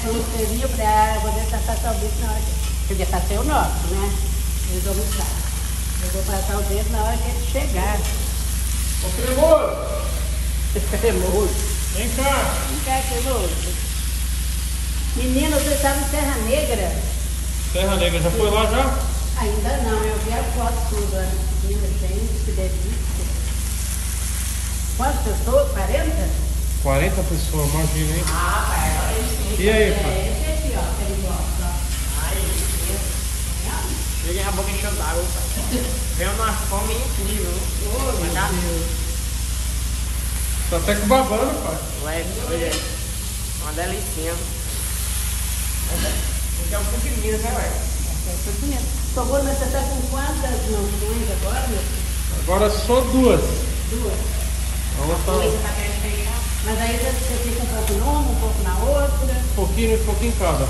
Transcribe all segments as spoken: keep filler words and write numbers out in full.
luceria, eu falei, ah, eu vou deixar passar o bicho na hora que... Porque tá ser o nosso, né? Eles vão buscar. Eu vou passar o dedo na hora que ele chegar. Ô, cremoso! Cremoso. Vem cá! Vem cá, cremoso. Menino, você estava em Serra Negra? Serra Negra, já foi lá já? Ainda não, eu vi a foto tudo. Menina, gente, que delícia. Quantas pessoas? quarenta? quarenta pessoas, imagina, hein? Ah, pai, olha isso. E aí, pai? É esse aqui, ó, que ele gosta, ó. Ai, Cheguei a boca enchendo d'água. Veio uma fome incrível. oh, meu Deus. Tá até com babando, pai. Ué, olha, uma delicinha. Porque é um pouco de Minas, né, ué? Socorro, mas você tá com quantas mansões agora, meu filho? Agora só duas. Duas. A outra, Você tá querendo fechar? Mas aí você fica um pouco numa, um pouco na outra. um pouquinho, um pouquinho em cada.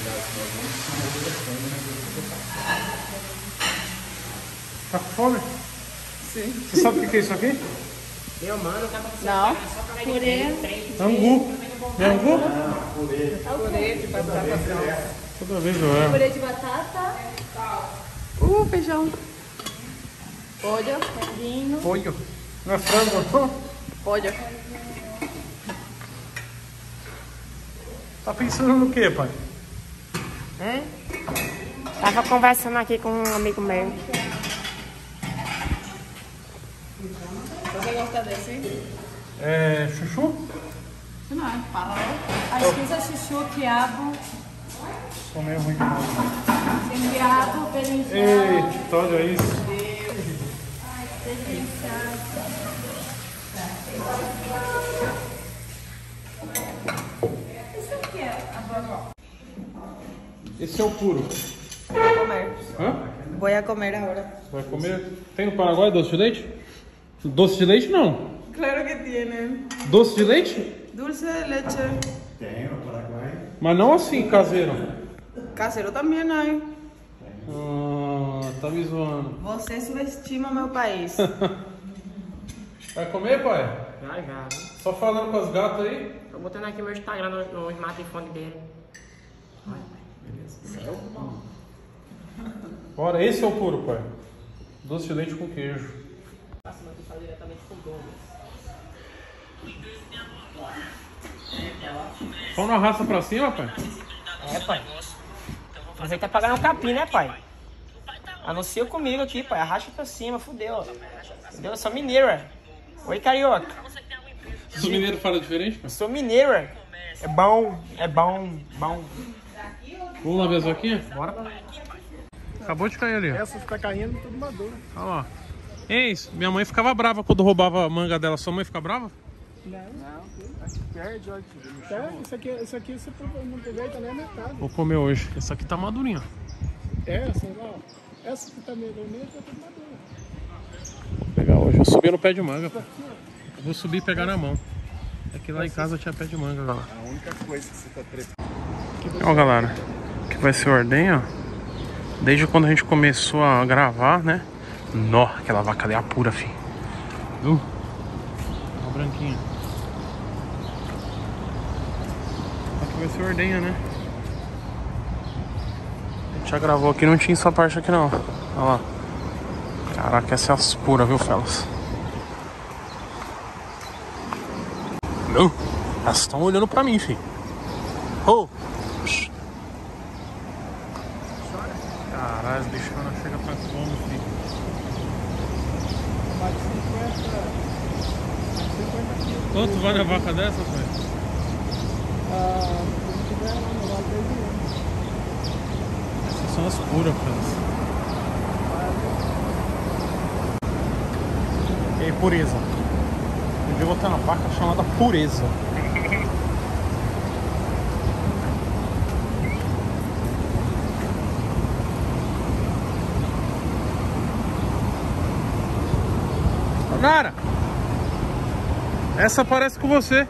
Tá com fome? Sim. Você sabe o que é isso aqui? Meu mano, tá Não. Purê. Angu. É angu? Purê de batata frita. Toda vez eu erro. Purê de batata. Uh, feijão. Pollo, pepino. Pollo. Não é frango, não? Pollo. Tá pensando no que, pai? Hã? Tava conversando aqui com um amigo meu. Você gosta desse? É chuchu? Não, é parou. Acho que isso é chuchu, quiabo. Sou meio ruim demais. Sem quiabo, berinjela. Eita, olha isso. Ai, que delícia. Isso aqui é a vovó. Esse é o puro. Vou comer. Hã? Vou a comer agora. Vai comer? Tem no Paraguai doce de leite? Doce de leite não. Claro que tiene. Doce de leite? Dulce de leche. Mas não assim, caseiro. Caseiro também hay. Ah, tá me zoando. Você subestima meu país. Vai comer, pai? Já, já. Só falando com as gatas aí? Tô botando aqui meu Instagram no, no smartphone dele. Olha, beleza. Céu. Bora, esse é o puro, pai. Doce de leite com queijo. Vamos na raça pra cima, pai? É, pai. Aproveita pra ganhar um capim, né, pai? Anuncia comigo aqui, pai. Arrasta pra cima, fudeu. Fudeu, eu sou mineiro, ué. Oi, carioca. Os mineiros falam diferente, pai? Eu sou mineiro, ué. É bom, é bom, bom. Vamos lá ver as vaquinhas? Bora. Acabou de cair ali, ó. Essa tá caindo tudo madura. Olha lá. Ei, minha mãe ficava brava quando roubava a manga dela. Sua mãe fica brava? Não, não. Perde, olha. É, isso aqui, isso aqui você não aproveita nem a metade. Vou comer hoje. Essa aqui tá madurinha. É, sei lá. Essa que tá meio vermelha tá tudo madura. Vou pegar hoje. Eu subi no pé de manga, pô. Eu vou subir e pegar na mão. Aqui lá em casa tinha pé de manga, galera. A única coisa que você tá trepando. Ó, galera. Aqui vai ser o ordenha, ó. Desde quando a gente começou a gravar, né? Nó, aquela vaca ali é pura, fi. Viu? Uma branquinha. Aqui vai ser ordenha, né? A gente já gravou aqui, não tinha essa parte aqui não. Olha lá. Caraca, essa é as puras, viu, Felas? Não, elas estão olhando pra mim, fi. Oh! Caralho, as bichonas chegam pra como, filho? Quanto vale a vaca dessa, pai? Ah, se tiver, não vale dois anos. Essas são as puras, França. E aí, pureza. Um dia eu vou ter uma vaca chamada Pureza. Nara, essa parece com você.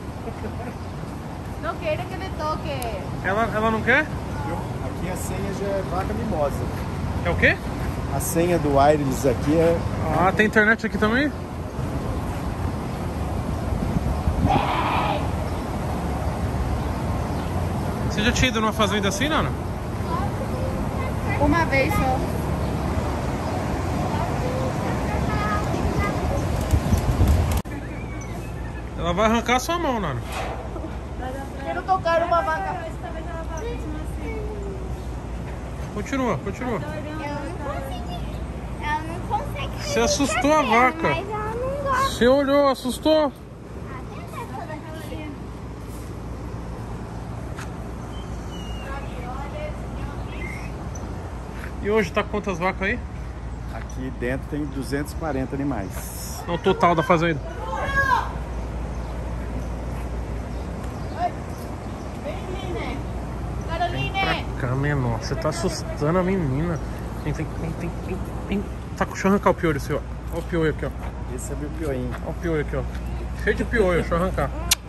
Não queira que ele toque. Ela, ela não quer? Aqui a senha já é vaca mimosa. É o quê? A senha do Aires aqui é... Ah, tem internet aqui também? Você já tinha ido numa fazenda assim, Nana? Uma vez só. Ela vai arrancar a sua mão, Nana. Quero tocar uma vaca. Continua, continua. Ela não consegue. Ela não consegue. Você assustou a vaca. Mas ela não gosta. Você olhou, assustou? E hoje tá quantas vacas aí? Aqui dentro tem duzentos e quarenta animais. No total da fazenda. Pra cá, menor. Você tá assustando a menina. Vem, vem, vem, vem, vem, vem. Tá, deixa eu arrancar o piolho, seu. Olha o piolho aqui, ó. Esse é meu pioinho. Olha o piolho aqui, ó. Cheio de piolho, deixa eu arrancar.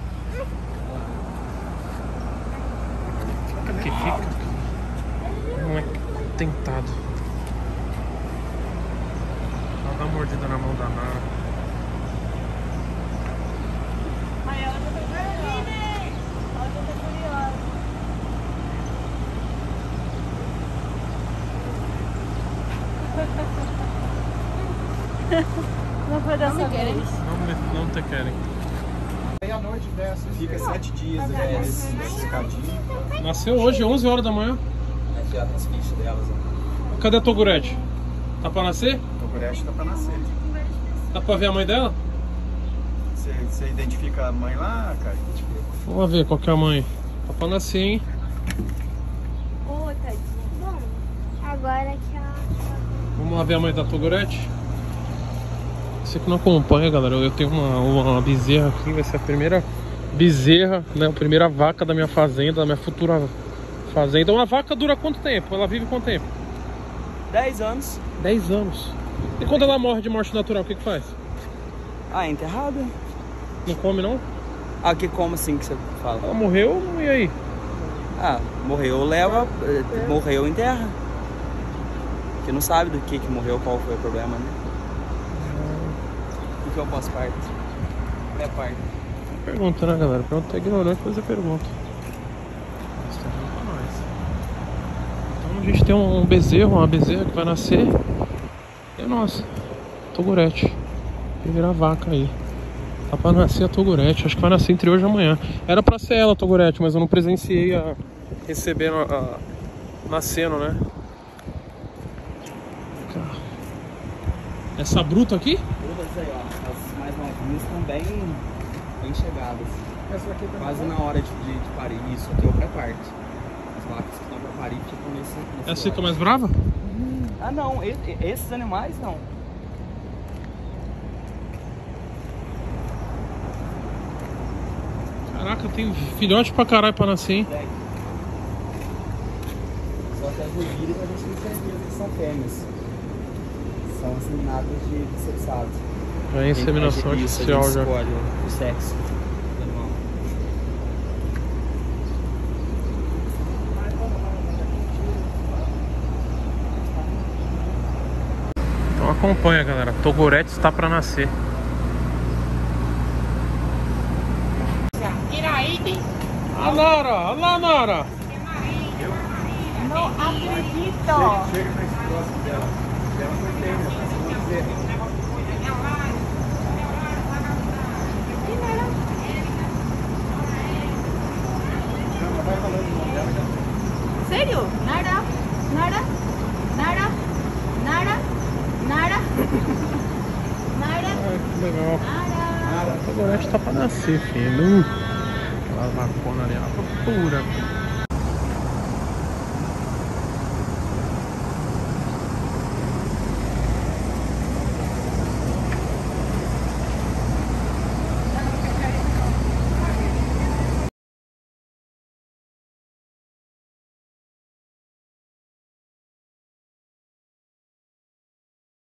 Aqui fica. Não é tentado. Ela dá uma mordida na mão da Nara. Não foi dessa vez. Não, não te querem. Meia-noite dessa. Fica sete dias aqui nesse, nesse cercadinho. Nasceu hoje, onze horas da manhã. Aqui as fichas delas, ó. Cadê a Togurete? Tá pra nascer? O Togurete tá pra nascer. Dá pra ver a mãe dela? Você, você identifica a mãe lá, cara? Vamos ver qual que é a mãe. Tá pra nascer, hein? Ô, tadinha. Bom, agora que ela... Vamos lá ver a mãe da Togurete. Você que não acompanha, galera, eu tenho uma, uma bezerra aqui. Vai ser a primeira bezerra, né? A primeira vaca da minha fazenda, da minha futura fazenda. Uma vaca dura quanto tempo? Ela vive quanto tempo? dez anos. dez anos. E quando ela morre de morte natural, o que que faz? Ah, enterrada? Não come, não? Ah, que como assim que você fala? Ela morreu, e aí? Ah, morreu, leva, eh, morreu, enterra. Porque não sabe do que que morreu, qual foi o problema, né? O que eu posso parte? Minha parte. Pergunta, né, galera? Pergunta é ignorante, mas é pergunta. Isso tá bom pra nós. Então a gente tem um bezerro, uma bezerra que vai nascer. E é nossa, Togurete. Primeira vaca aí. Tá pra nascer a Togurete. Acho que vai nascer entre hoje e amanhã. Era pra ser ela, a Togurete, mas eu não presenciei a recebendo a, a nascendo, né? Essa bruta aqui? Todas aí, ó. As mais novinhas estão bem, bem chegadas. Essa aqui tá Quase na hora de, de, de parir. Isso aqui é o pré-parte. As vacas que estão pra parir ficam nesse. nesse Essa fica lote. mais brava? Ah, não. E- e- esses animais não. Caraca, tem filhote pra caralho pra nascer, hein? Só que as ruídas a gente tem certeza que são fêmeas. São inseminadas de sexados. É inseminação artificial já. Escolhe o sexo do animal. Então acompanha, galera. Togurete está pra nascer. A Nara! Olha lá, Nara! Não acredito. Chega pra esse próximo dela. Ela foi fêmea, tá? Você não dizer. Não, vai falando o nome dela, cara. Sério? Nara, Nara, Nara, Nara, Nara, Nara, Ai, que legal. Nara. A Togurete tá pra nascer, filho. Aquela vacona ali, a pura.